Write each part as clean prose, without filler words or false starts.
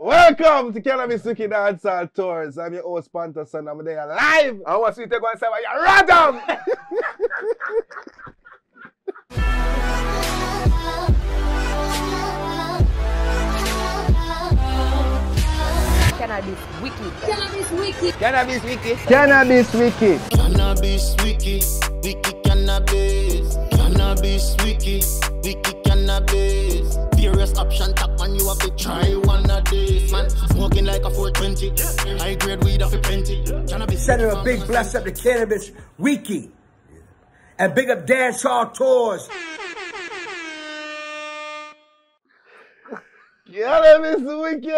Welcome to Cannabis Wiki Dancehall Tours. I'm your host PantaSon. I'm there live. I want to see you take one side, you're random. Cannabis Wiki. Cannabis Wiki. Cannabis Wiki. Cannabis Wiki. Cannabis Wiki. Wiki Cannabis. Cannabis Wiki. Wiki Cannabis. Various option top man, you have to try one of these. Man, smoking like a 420. High grade weed off a plenty. Cannabis. Sending a big bless up to Cannabis Wiki. And big up Dancehall Tours. Cannabis Wiki.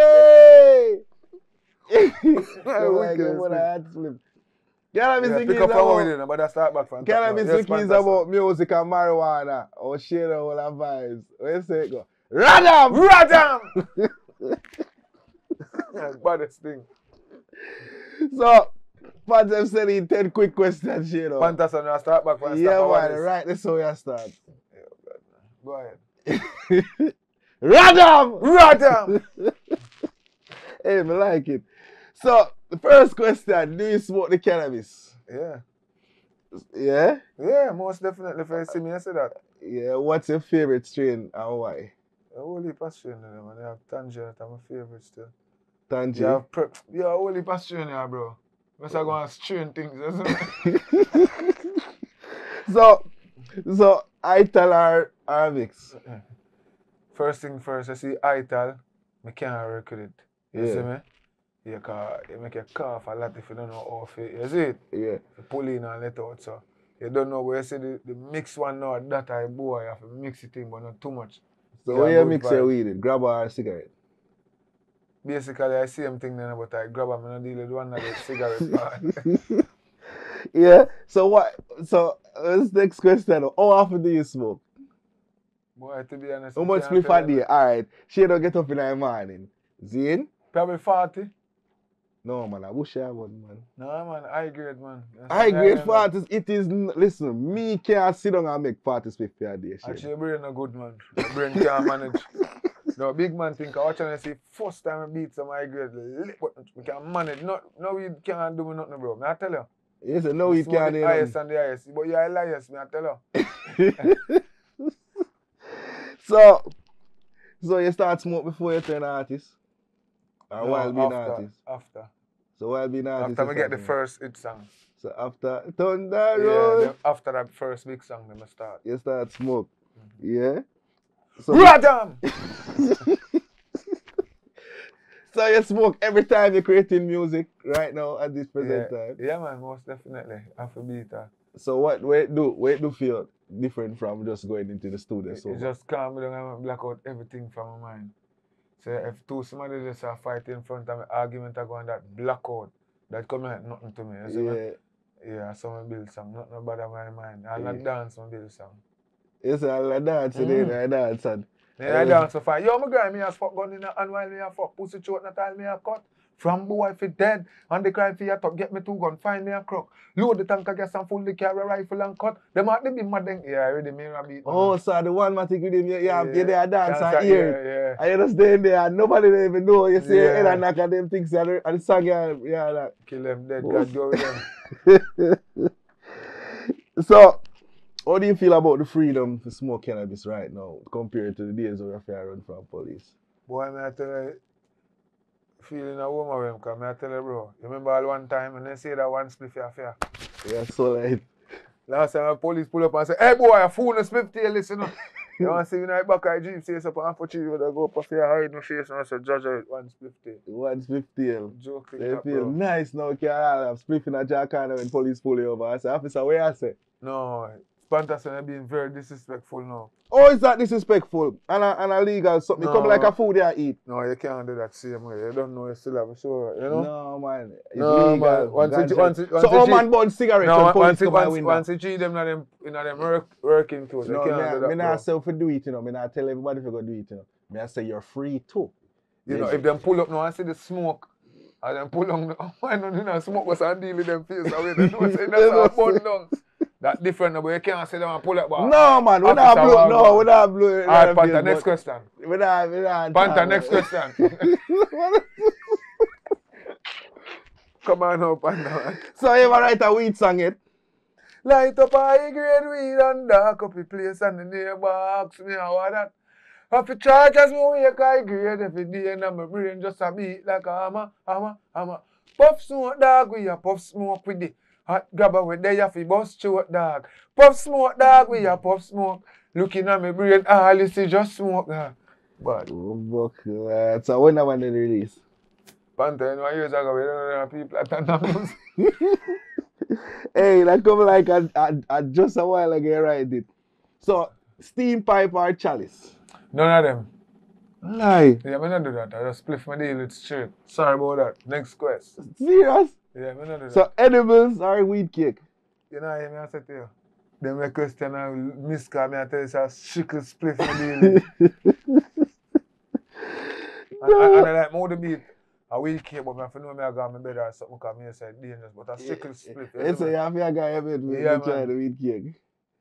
Cannabis Wiki is about Cannabis Wiki is about music and marijuana. Or share all our vibes. Where you say it go? Radam! Radam! Baddest thing. So, Pants have said in 10 quick questions, you know. PantaSon, you start back from yeah, man, right, that's how you start. Go ahead. Radam! Radam! Hey, I like it. So, the first question, do you smoke the cannabis? Yeah. Yeah? Yeah, most definitely. If you see me, I say that. Yeah, what's your favorite strain and why? A whole heap of strain in them, man. They have Tangerine, that's my favorite still. Tangerine? Yeah, a whole heap of strain here, bro. Must I go and strain things, isn't it? So Ital or mix? First thing first, I see Ital, I can't work with it. You Yeah. see me? You make a cough a lot if you don't know how to, you see it? Yeah. You pull in and let out, so. You don't know where you see the mix one now, that I boy, you have to mix it in, but not too much. So where you mix your weed in? Grab or cigarette? Basically, I see them thing then, but I grab them and I deal with one of the cigarette. Yeah. So this next question, how often do you smoke? Boy, to be honest. How much spliff a day? Alright. She don't get up in the morning. Zine? Probably 40. No man, I wish I would, man. No man, high grade man. High grade 40s, it is, listen, me can't sit down and make 40 spliff a day. Actually, your brain no good man. Your brain can't manage. No, big man think I watch and see first time I beat some high grade, but we can manage. No, we can't do nothing, bro. I tell you. Yes, no, we can't do the highest and the highest. But you're a liar, I tell you. So you start smoke before you turn artist? Or while being artist? After. So while being artist? After I get the first hit song. So after Thunder Road? Yeah, after that first big song, then I start. You start smoke? Yeah? So Radam! So you smoke every time you're creating music right now at this present time? Yeah man, most definitely. After beat that. So where it do feel different from just going into the studio? It just calm me down and black out everything from my mind. So if somebody just are fighting in front of me, argument are going that blackout, that come like nothing to me. You see me? Yeah, so I build song, nothing about my mind. I'll not dance, I build song. Yes, I'll dance and I dance and then I dance so fine. Yo, my guy, me has fuck gun in the hand while me a fuck pussy throat, not all me a cut. From boy if it dead, and the crime for your top, get me 2 guns, find me a crook. Load the tank, I guess, and full the carry rifle and cut. Them out, they be mad then. Yeah, I already made a beat. Oh, so the one matic with him, you there dance and hear. Yeah. I understand there, and nobody even know. You see, head and knock at them things, and the song, yeah, like. Kill them dead, God go with them. So, how do you feel about the freedom to smoke cannabis right now compared to the days where you run from police? Boy, I tell you, feeling a woman because I tell you, bro, you remember all one time and they say that one spliff you fair? Yeah, so like. Last time the police pull up and say, hey boy, a fool, a spliff tail, listen up. You want to see me in the back of the jeep, say something for you, you go up and say, hide my face and I say, judge it, one spliff tail. One spliff tail. Joking. They feel nice now, can't have spliff in a jack corner when police pull you over. I say, officer, where I say? No, PantaSon are being very disrespectful now. Oh, is that disrespectful? And illegal something? No. Come like a food you eat? No, you can't do that same way. You don't know you still have a show, you know? No, man. It's no, legal. Man. So all man burn cigarettes when police come out window? Once you cheat them in them working clothes, no, you can't do that, me not say if you do it, you know. Me not tell everybody if you go do it, you know. Me I say you're free too. You know, if them pull up now and see the smoke, and then pull on, why not smoke was and deal with them face away, they know say that's a bun down. That different, but you can't say them and pull up. No, man, we not blow. No, we not blow. Alright, Panta, next question. We not. Panta, next question. Come on now, Panta. So you ever write a weed song yet? Light up high grade weed and dark up the place and the neighbor asks me how that. Have to charge as me wake high grade every day and my brain just a beat like a hammer. Puff smoke dog, we a puff smoke with it. Hot grabber with there you fi bust short dog. Puff smoke dog, we a puff smoke. Looking at my brain, all you see just smoke. But oh, fuck, so when I want to release? Panta, you know, years ago, we don't know people at Tantamus. Hey, that come like just a while ago, you write it. So, steam pipe or chalice? None of them. Lie. Yeah, I don't do that. I just split my deal with straight. Sorry about that. Next quest. Serious? Yeah, I don't do that. So, edibles or weed cake? You know, I said to you. Then my question, I miss me and tell you, so strictly split my deal. And I like more the beat. A weed cake, but I know I got my bed or something because I said dangerous, but I strictly split. So you have to get your bed to try the weed cake?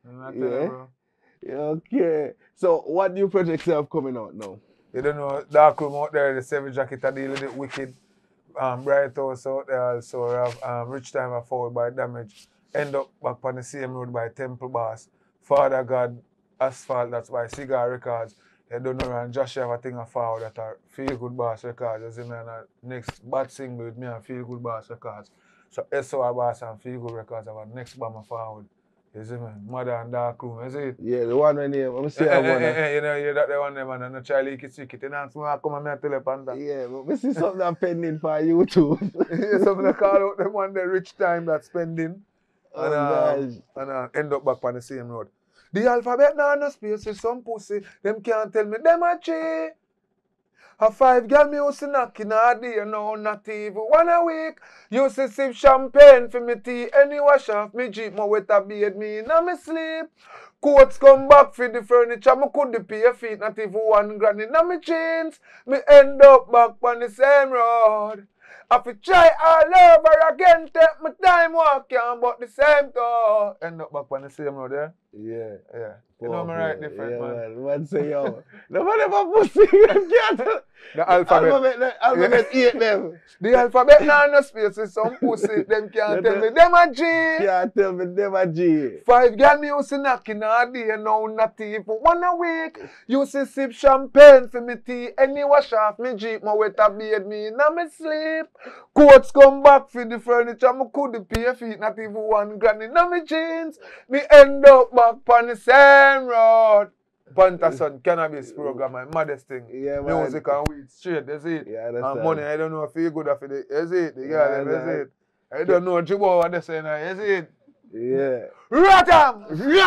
Yeah. Okay. So what new projects you have coming out now? You don't know, Dark Room out there, the 7 Jacket are dealing with it wicked. Bright House out there also. We have Rich Time are Forward by Damage. End up back on the same road by Temple Bass. Father God, Asphalt, that's by Cigar Records. You don't know, and Josh have a thing of Forward that are Feel Good Bass Records. You see me, and next bad single with me and Feel Good Bass Records. So SOR Bass and Feel Good Records have a next bomber Forward. You see me? Mother and Dark Room, you see it? Yeah, the one when you, I'm saying you know, you that the one there, man, and no try leak it, secret. You know, so come and tell you, Panta. Yeah, but we see something that's pending for YouTube. Yeah, something that call out them one day, Rich Time that's pending. And end up back on the same road. The alphabet now no space with some pussy. Them can't tell me them a G. A 5 girl me used to knock in a day, no, not even 1 a week. Used to sip champagne for me tea. Any wash off me Jeep, my wet a beard me in me sleep. Coats come back for the furniture, me could pay feet, not even 1 grand in me jeans. Me end up back on the same road. I fi try all over again, take my time walking, but the same though. End up back on the same road, yeah? Yeah. You know me right different, man. Man say, yo, nobody ever pussy, the alphabet. The alphabet eat them. The alphabet now no space with some pussy, them can't tell me them a G. Can't tell me them a G. 5 girl me used to knock in a day, now not even 1 a week. Used to sip champagne for me tea, any wash off me Jeep, my wet a beard me in me sleep. Coats come back for the furniture, me could pay feet, not even 1 grand in me jeans. Me end up back on the same road. PantaSon cannabis program, my maddest thing. Yeah, man. Music and weed straight, you see it? Yeah, that's and money, I don't know if you good after it. You see it? You got it, you see it? I don't know Jibo what they say now, you see it? Yeah. Ratam!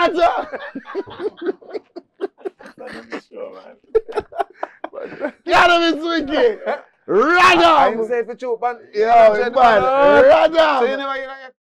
Cannabis wicked! Radam! I say it for you, man. Yeah, man. Radam! So you never